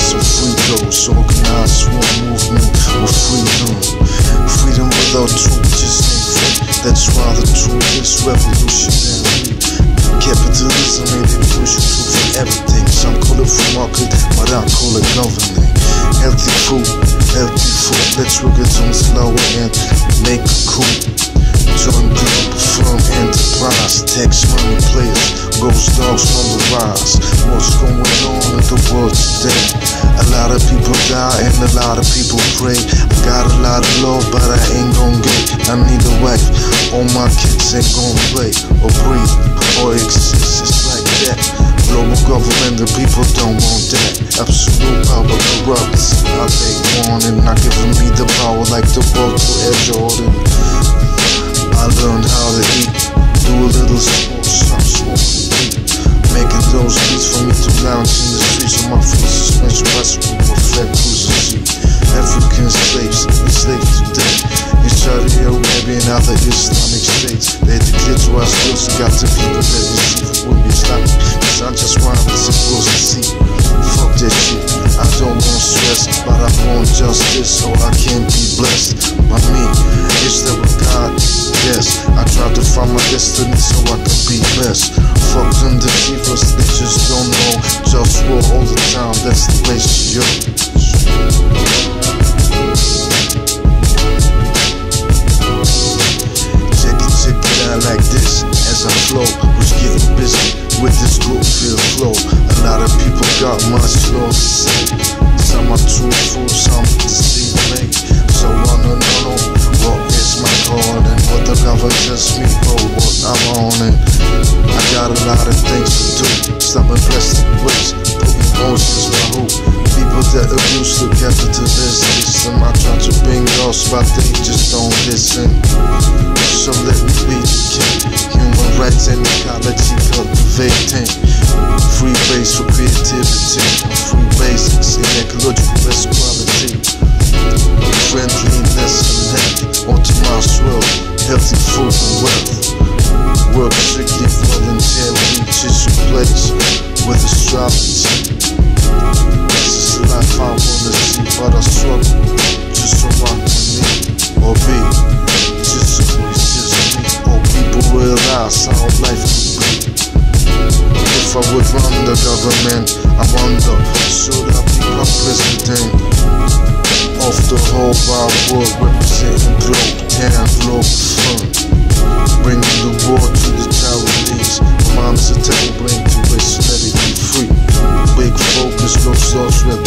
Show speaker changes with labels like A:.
A: so free those. Organized one movement of freedom. Freedom without truth just ain't free. That's why the truth is revolutionary. Capitalism ain't it push you through for everything. Some call it free market, but I call it governing. Healthy food, let's work it on slower and make it cool. Join Globalfirm enterprise, tax money players, GhostDogz on the rise. What's going on in the world today? A lot of people die and a lot of people pray. I got a lot of love, but I ain't gon' get. I need a wife, all my kids ain't gon' play or breathe or exist. It's like that. Global government, the people don't want that. Absolute power corrupts. I take one and not giving me the power like the ball to Air Jordan. I learned how to eat, do a little sport, stop smoking weed. Making those beats for me to lounge in the streets of my feet. Suspension bicycle with flat cruiser seat. African slaves, enslaved today in Saudi Arabia and other Islamic states. They declare to us those got the people that deceive will be Islamic. Cause I just want to supposed to see. Fuck that shit, I don't want stress, but I want justice so I can be blessed by me. Is there a God? Yes, I try to find my destiny so I can be best. Fuck them deceivers, they just don't know. JustWar all the time, that's the place to go. Check it out like this as I flow. Was getting busy with this good feel flow. A lot of people got much love to say. Some are truthful, some deceiving. So wanna know what is my calling? What the government tells me or what I'm on it. I got a lot of things to do. Stop impressing ways, put emotions by who? People that abuse the capitalist system. I try to bring us, but they just don't listen. So let me be the king. Human rights and ecology cultivating. Free base for creativity. Free basics in ecological best quality. Friendliness and health. On to my swell. Healthy food and wealth. Work strictly volunteer. Reaches your place with astrology. This is the life I wanna see, but I struggle just so I can live or be. Just so it's just me. Or people realize how life could be. If I would run the government, I wonder, should I become president of the whole wide world, representing Globalfirm, bringing the war to the charities. Mom's a table bring to race, let it be free. Big focus, GhostDogz,